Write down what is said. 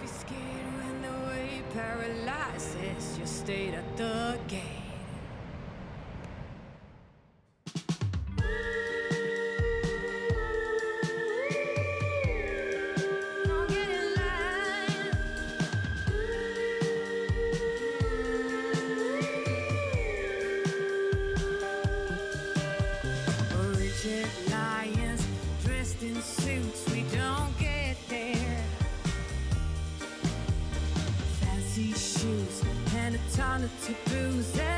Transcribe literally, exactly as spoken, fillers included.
be scared when the way paralyzes your state at the gate. Lions dressed in suits, we don't get there. Fancy shoes and a ton of taboos.